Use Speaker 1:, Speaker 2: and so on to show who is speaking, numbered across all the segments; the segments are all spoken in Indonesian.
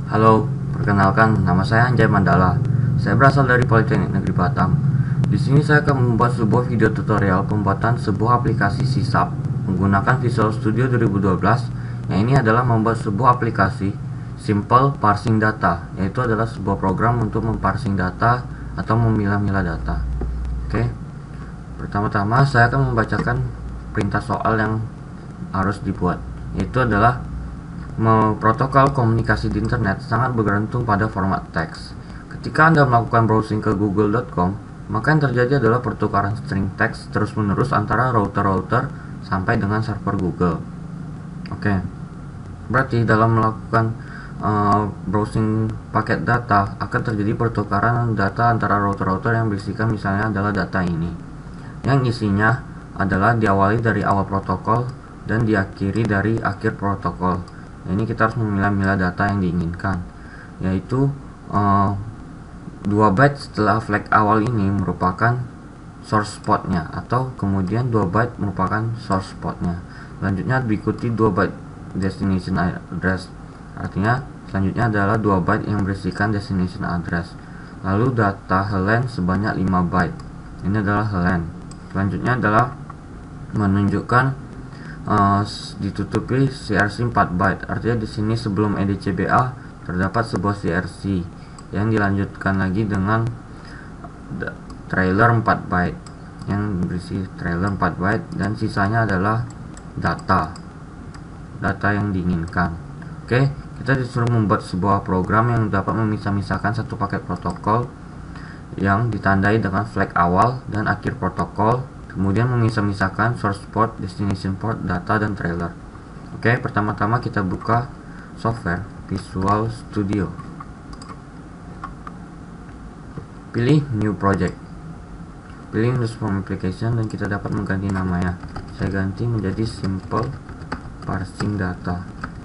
Speaker 1: Halo, perkenalkan nama saya Anjay Mandala. Saya berasal dari Politeknik Negeri Batam. Di sini saya akan membuat sebuah video tutorial pembuatan sebuah aplikasi sisap menggunakan Visual Studio 2012. Yang ini adalah membuat sebuah aplikasi Simple Parsing Data, yaitu adalah sebuah program untuk memparsing data atau memilah-milah data. Oke. Pertama-tama saya akan membacakan perintah soal yang harus dibuat, yaitu adalah protokol komunikasi di internet sangat bergantung pada format teks. Ketika Anda melakukan browsing ke google.com, maka yang terjadi adalah pertukaran string teks terus-menerus antara router-router sampai dengan server Google. Oke. Berarti dalam melakukan browsing paket data akan terjadi pertukaran data antara router-router yang berisikan misalnya adalah data ini, yang isinya adalah diawali dari awal protokol dan diakhiri dari akhir protokol. Ini kita harus memilah-milah data yang diinginkan, yaitu 2 byte setelah flag awal ini merupakan source portnya, atau kemudian 2 byte merupakan source portnya. Selanjutnya diikuti 2 byte destination address, artinya selanjutnya adalah 2 byte yang berisikan destination address. Lalu data helen sebanyak 5 byte, ini adalah helen. Selanjutnya adalah menunjukkan ditutupi CRC 4 byte, artinya di sini sebelum EDCBA terdapat sebuah CRC yang dilanjutkan lagi dengan trailer 4 byte yang berisi trailer 4 byte, dan sisanya adalah data yang diinginkan. Oke, kita disuruh membuat sebuah program yang dapat memisah-misahkan satu paket protokol yang ditandai dengan flag awal dan akhir protokol, kemudian memisah-misahkan source port, destination port, data, dan trailer. Oke, pertama-tama kita buka software Visual Studio. Pilih New Project. Pilih Windows Form Application dan kita dapat mengganti namanya. Saya ganti menjadi Simple Parsing Data.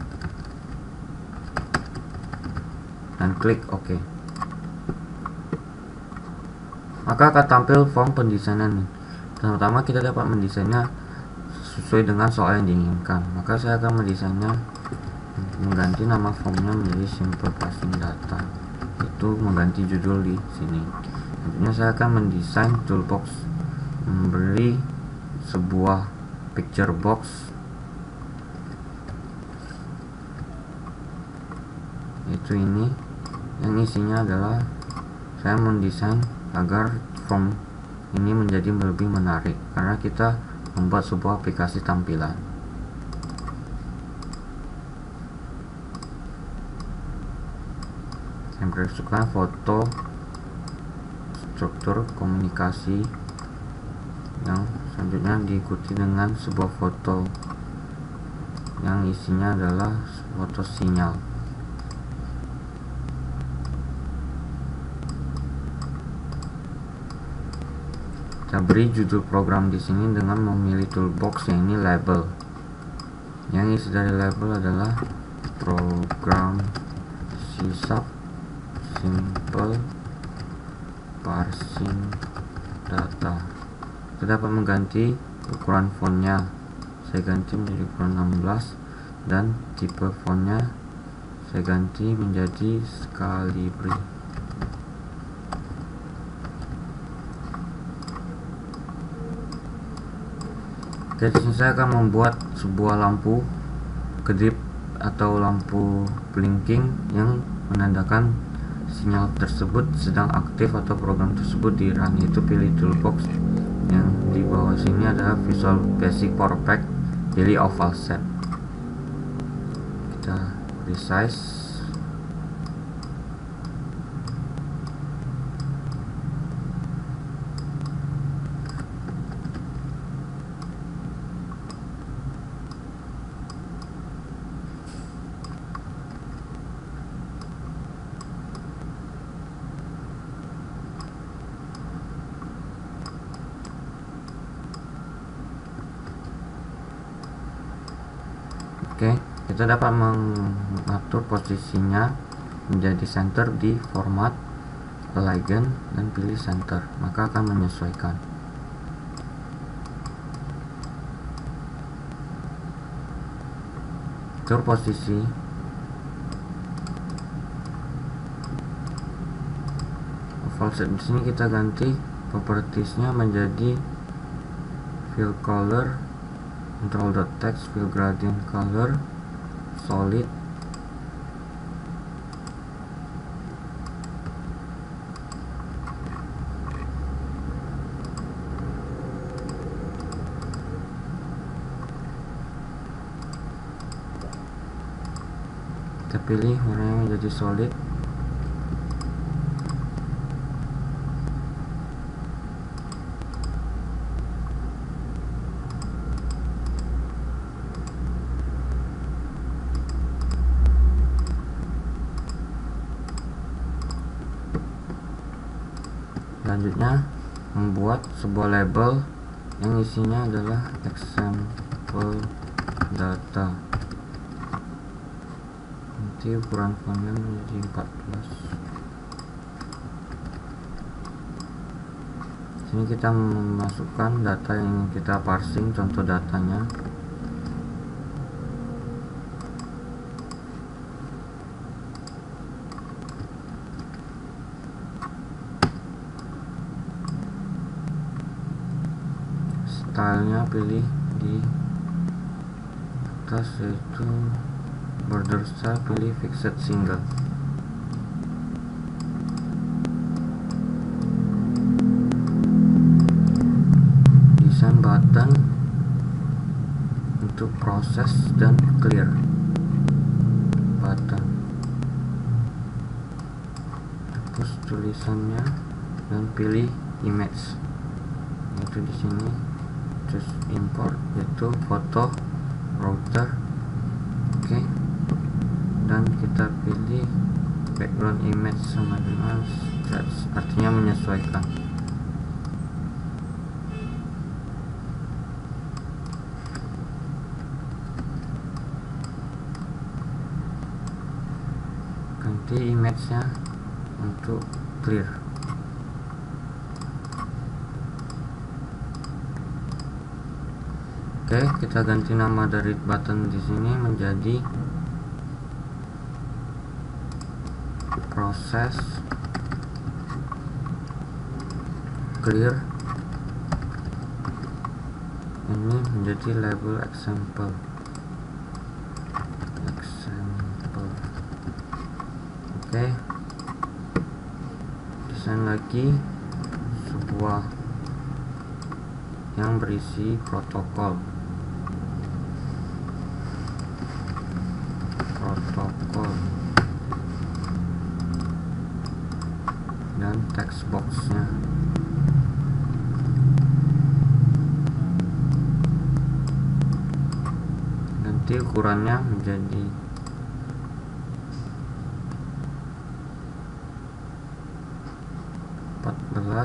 Speaker 1: Dan klik OK. Maka akan tampil form pendesainan. Pertama kita dapat mendesainnya sesuai dengan soal yang diinginkan. Maka saya akan mendesainnya mengganti nama formnya menjadi Simple Parsing Data, itu mengganti judul di sini. Selanjutnya saya akan mendesain toolbox, memberi sebuah picture box, itu ini, yang isinya adalah saya mendesain agar form ini menjadi lebih menarik karena kita membuat sebuah aplikasi tampilan. Saya masukkan foto struktur komunikasi yang selanjutnya diikuti dengan sebuah foto yang isinya adalah foto sinyal. Kita beri judul program di sini dengan memilih toolbox yang ini label. Yang isi dari label adalah program sisap Simple Parsing Data. Kita dapat mengganti ukuran fontnya. Saya ganti menjadi ukuran 16 dan tipe fontnya saya ganti menjadi Calibri. Di sini saya akan membuat sebuah lampu kedip atau lampu blinking yang menandakan sinyal tersebut sedang aktif atau program tersebut di run, yaitu pilih toolbox yang di bawah sini adalah Visual Basic Power Pack, pilih oval set. Kita resize. Oke, kita dapat mengatur posisinya menjadi center di format align dan pilih center, maka akan menyesuaikan. Atur posisi default set. Di sini kita ganti propertiesnya menjadi fill color, control.text, fill gradient color, solid, kita pilih warnanya menjadi solid. Selanjutnya membuat sebuah label yang isinya adalah example data. Nanti ukuran fontnya menjadi 14. Sini kita memasukkan data yang kita parsing, contoh datanya. Stylenya pilih di atas, yaitu border style, pilih fixed single. Desain button untuk proses dan clear button. Hapus tulisannya dan pilih image, yaitu di sini choose import, yaitu foto router. Oke, dan kita pilih background image sama dengan stretch, artinya menyesuaikan. Ganti image-nya untuk clear. Oke, kita ganti nama dari button di sini menjadi proses clear. Ini menjadi label example. Oke, desain lagi sebuah yang berisi protokol dan text boxnya. Nanti ukurannya menjadi 14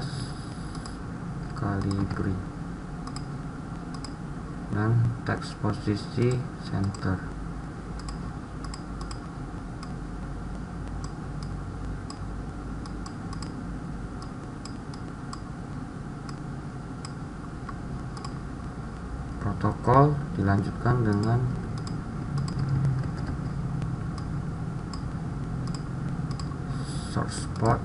Speaker 1: kalibri dan teks posisi center. Protokol dilanjutkan dengan source port,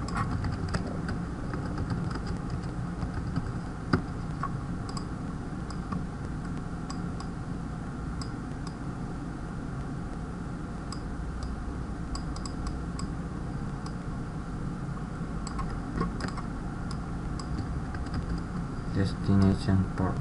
Speaker 1: destination port.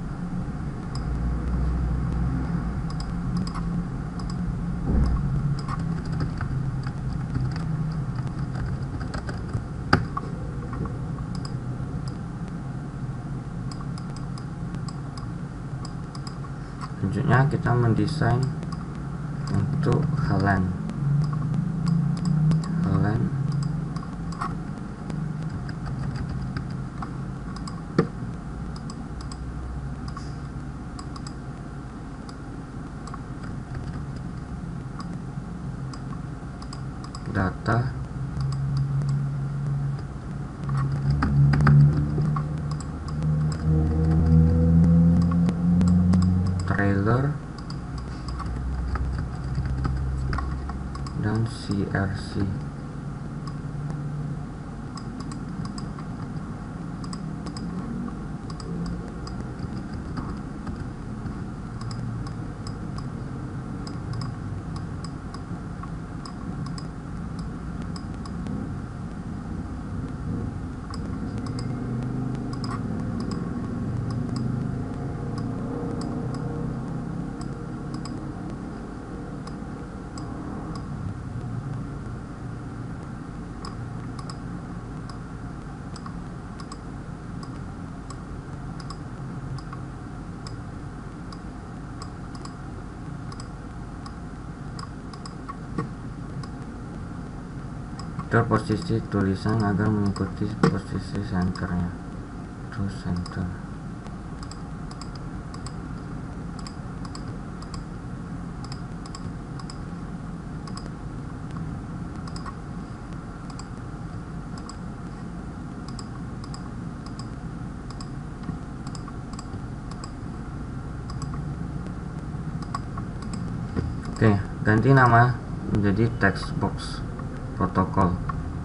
Speaker 1: Selanjutnya kita mendesain untuk helen. Data trailer dan CRC. Atur posisi tulisan agar mengikuti posisi senternya. To center. Oke, ganti nama menjadi text box protokol.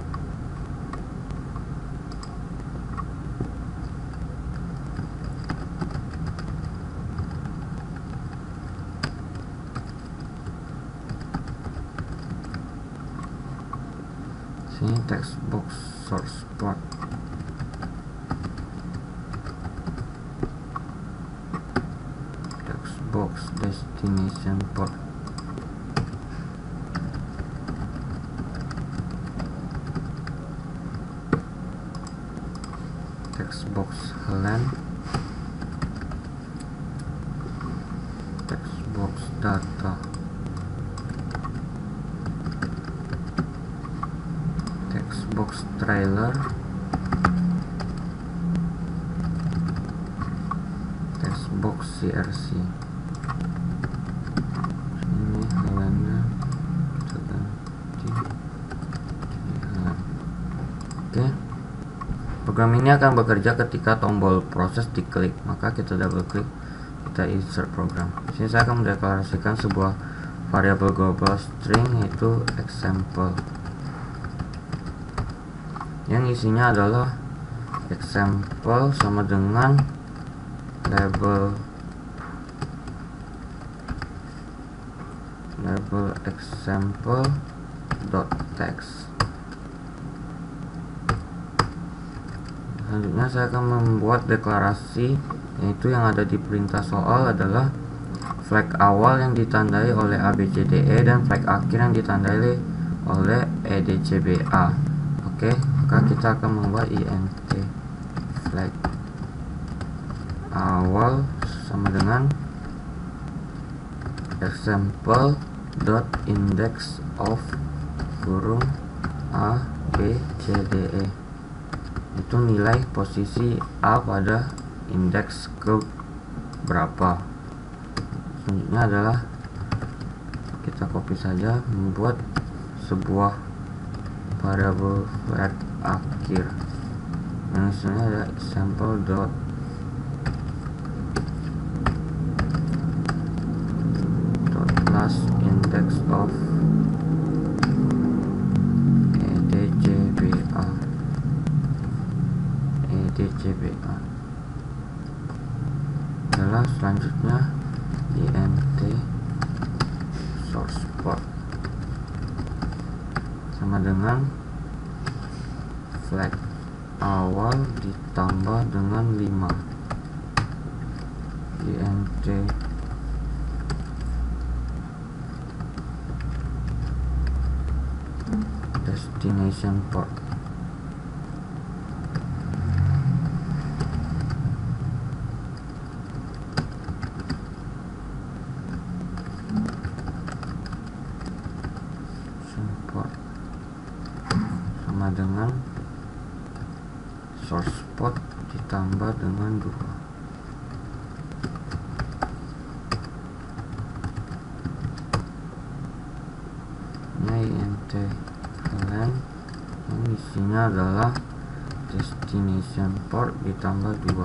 Speaker 1: Sini text box source port. Text box destination port. Textbox helen, textbox data, textbox trailer, textbox CRC. Ini helennya kita ganti jadi helen. Oke. Program ini akan bekerja ketika tombol proses diklik, maka kita double klik, kita insert program. Di sini saya akan mendeklarasikan sebuah variabel global string yaitu example, yang isinya adalah example sama dengan label example.text. Selanjutnya saya akan membuat deklarasi, yaitu yang ada di perintah soal adalah flag awal yang ditandai oleh ABCDE dan flag akhir yang ditandai oleh EDCBA. Oke, maka kita akan membuat int flag awal sama dengan example.index of kurung ABCDE. Itu nilai posisi A pada indeks ke berapa. Selanjutnya adalah kita copy saja, membuat sebuah variabel flag akhir yang isinya ada example dot last index of EDCBA. Adalah selanjutnya int source port sama dengan flag awal ditambah dengan 5, int destination port. Sama dengan source port ditambah dengan 2. Ini int helen yang isinya adalah destination port ditambah 2.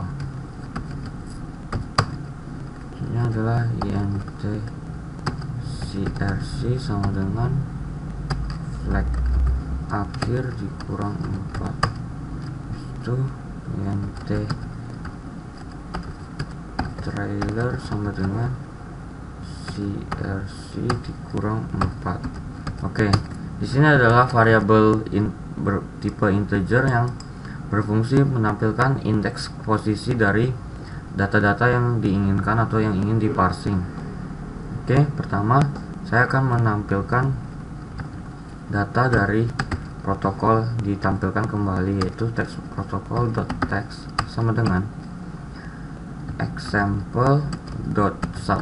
Speaker 1: Ini adalah int crc sama dengan flag akhir dikurang 4, itu int trailer sama dengan crc dikurang 4. Oke, di sini adalah variabel bertipe integer yang berfungsi menampilkan indeks posisi dari data-data yang diinginkan atau yang ingin diparsing. Oke, pertama saya akan menampilkan data dari protokol, ditampilkan kembali, yaitu text protocol.text sama dengan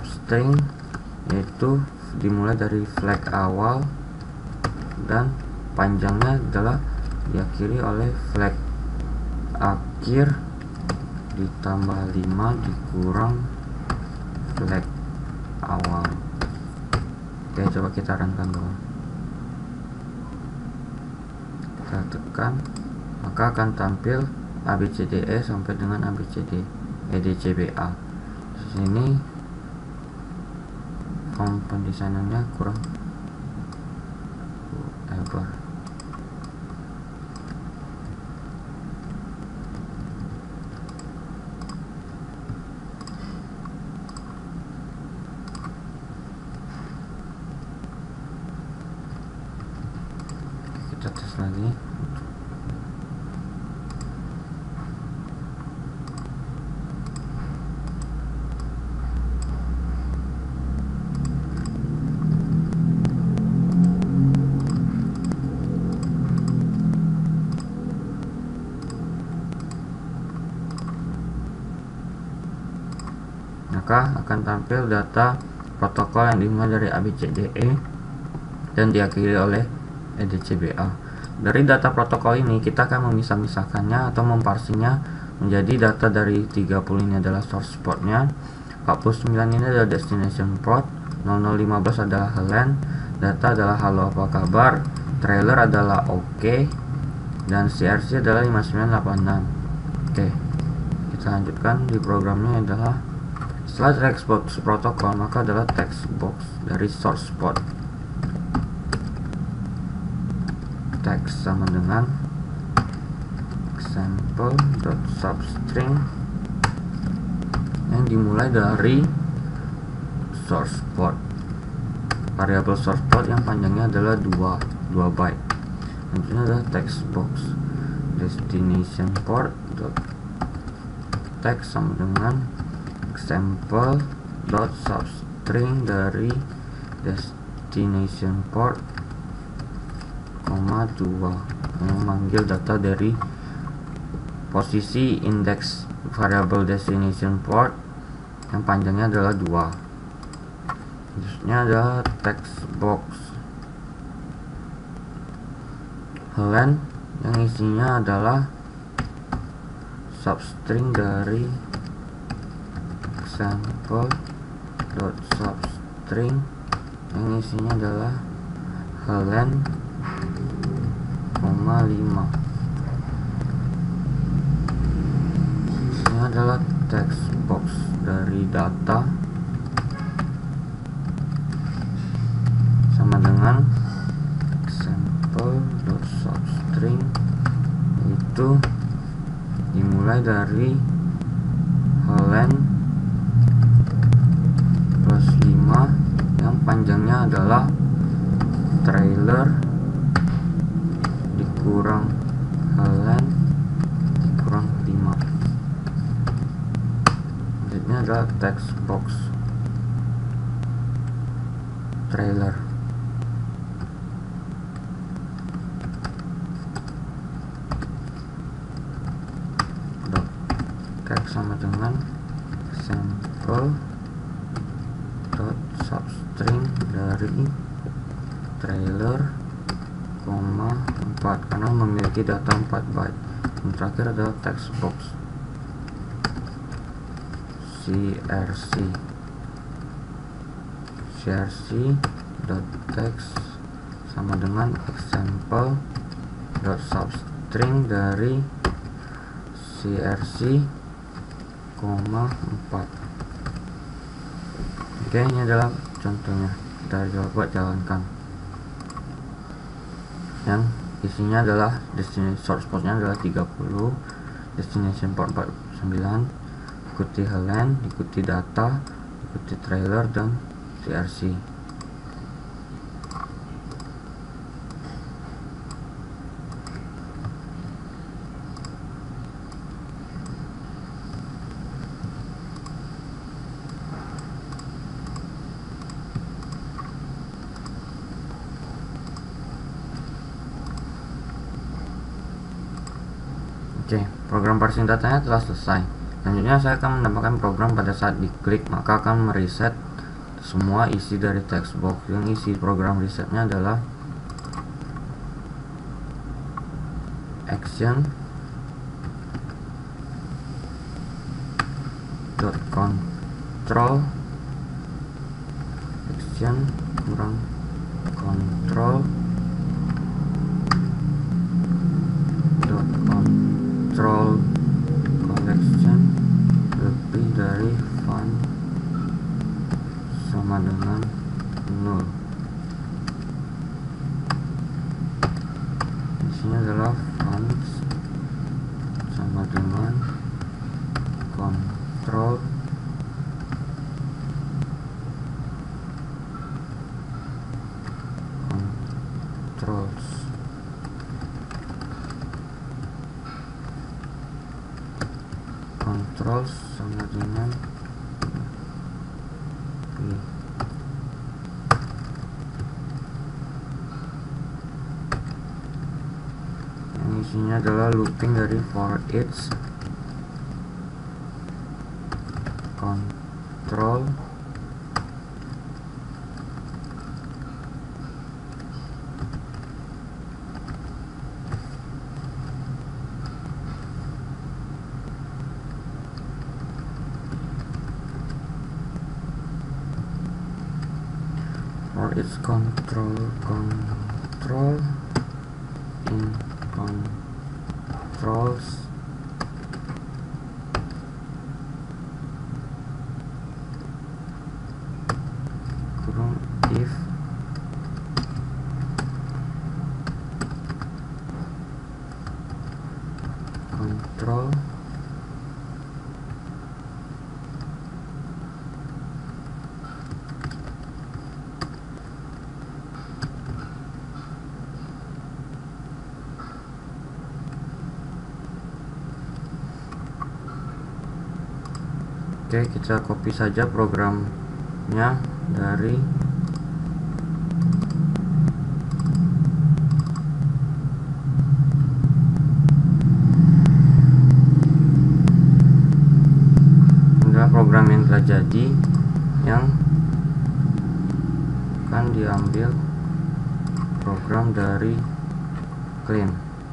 Speaker 1: example.substring, yaitu dimulai dari flag awal dan panjangnya adalah diakhiri oleh flag akhir ditambah 5 dikurang flag awal. Oke, coba kita runkan dulu. Kita tekan, maka akan tampil ABCDE sampai dengan ABCD EDCBA. Di sini font pendesainannya kurang lebar. Kita tes lagi. Maka akan tampil data protokol yang dimulai dari ABCDE dan diakhiri oleh EDCBA. Dari data protokol ini kita akan memisah-misahkannya atau memparsinya menjadi data dari 30 ini adalah source portnya, 49 ini adalah destination port, 0015 adalah hello, data adalah halo apa kabar, trailer adalah oke, dan CRC adalah 5986. Oke, kita lanjutkan. Di programnya adalah setelah textbox protokol, maka adalah textbox dari source port. Text sama dengan example.substring yang dimulai dari source port. Variabel source port yang panjangnya adalah 2 byte. Selanjutnya adalah textbox destination port text sama dengan example.substring dari destination port, 2 memanggil data dari posisi indeks variable destination port yang panjangnya adalah 2. Selanjutnya adalah textbox hello yang isinya adalah substring dari example.substring yang isinya adalah hello, 5. Ini adalah textbox dari data sama dengan example.substring, itu dimulai dari hello plus 5 yang panjangnya adalah trailer dikurang hello dikurang 5. Selanjutnya adalah textbox trailer. Text sama dengan sample substring dari trailer, 4 karena memiliki data 4 byte. Yang terakhir adalah textbox crc.text sama dengan example.substring dari crc, 4. Oke, ini adalah contohnya. Kita coba jalankan. Yang isinya adalah destination source portnya adalah 30, destination port 49, ikuti hello, ikuti data, ikuti trailer dan crc. Oke, program parsing datanya telah selesai. Selanjutnya saya akan menambahkan program pada saat diklik maka akan mereset semua isi dari textbox. Yang isi program resetnya adalah action dot control action kurang control dot control collection lebih dari font sama dengan 0. Isinya adalah font sama dengan control controls sama dengan ini. Yang isinya adalah looping dari for each control for its control in controls kurang if control Oke, kita copy saja programnya dari program yang telah jadi yang akan diambil program dari clean.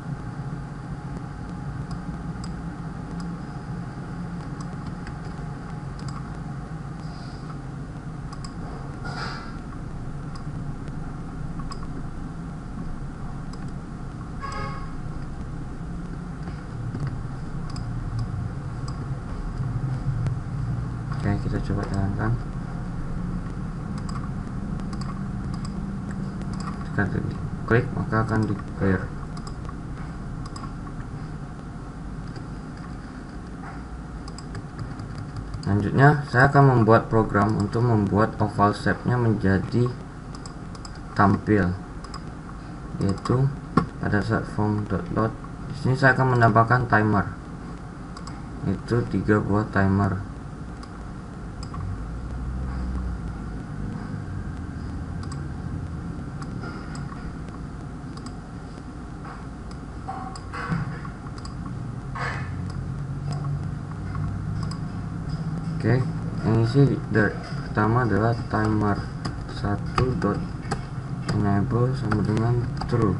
Speaker 1: Oke, kita coba jalankan. Jika klik maka akan di clear. Selanjutnya saya akan membuat program untuk membuat oval shape-nya menjadi tampil, yaitu pada saat form.load. Di sini saya akan menambahkan timer, itu 3 buah timer. Oke, yang isi pertama adalah timer 1.enable sama dengan true.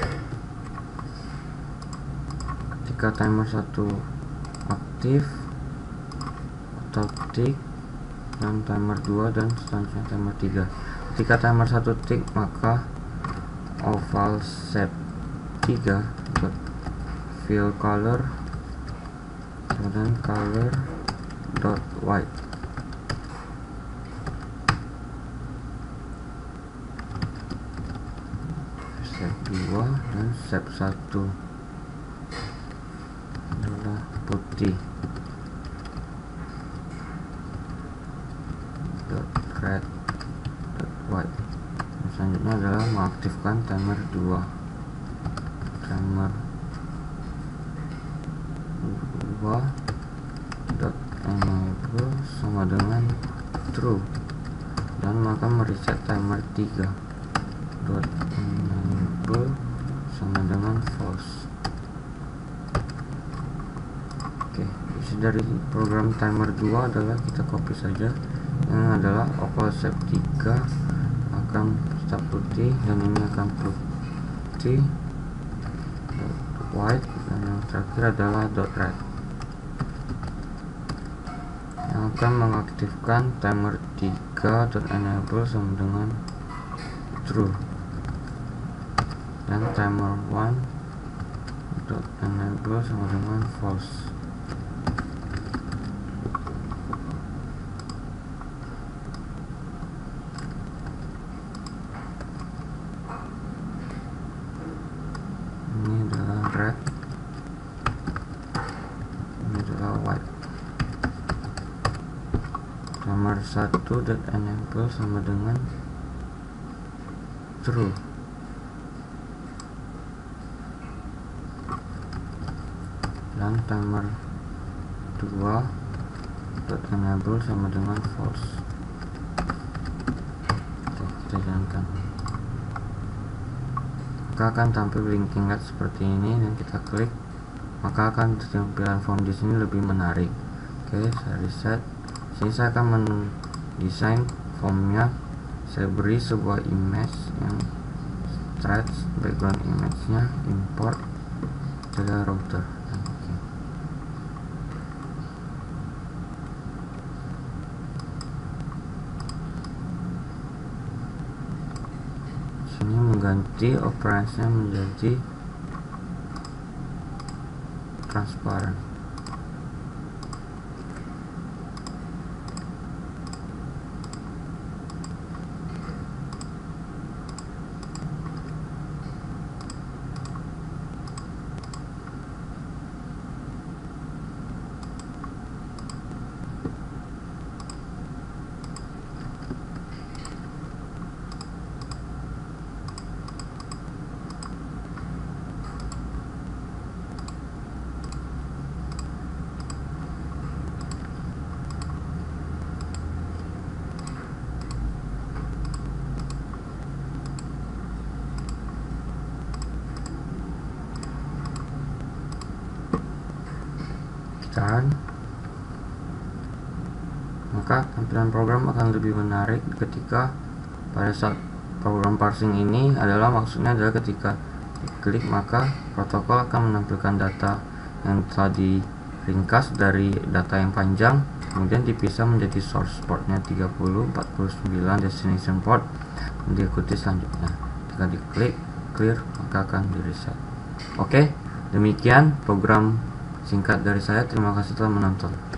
Speaker 1: Jika timer 1 aktif atau tick, dan timer 2 dan seterusnya timer 3. Jika timer 1 tick maka oval shape 3 fill color dan color dot white. Step 2 dan step 1 adalah putih. Dot red dot white. Selanjutnya adalah mengaktifkan timer 2. Timer 2 dot enable sama dengan true, dan maka mereset timer 3 dot enable sama dengan false. Oke, isi dari program timer 2 adalah kita copy saja, yang adalah oval shape 3 akan tetap putih dan ini akan putih, white, dan yang terakhir adalah .red yang akan mengaktifkan timer 3.enable sama dengan true, dan timer 1.enable sama dengan false. Ini adalah red, ini adalah white. Timer 1.enable sama dengan true, dan timer 2.enable sama dengan false. Oke, kita jalankan. Maka akan tampil blinking light seperti ini, dan kita klik, maka akan tampilan form di sini lebih menarik. Oke, saya reset. Sini saya akan mendesain formnya. Saya beri sebuah image yang stretch, background image-nya import dari router. Oke. Sini mengganti operansinya menjadi transparent. Maka tampilan program akan lebih menarik ketika pada saat program parsing ini maksudnya adalah ketika diklik maka protokol akan menampilkan data yang telah diringkas dari data yang panjang, kemudian dipisah menjadi source portnya 30, 49, destination port, dan diikuti selanjutnya. Jika diklik clear maka akan di reset. Oke, demikian program singkat dari saya. Terima kasih telah menonton.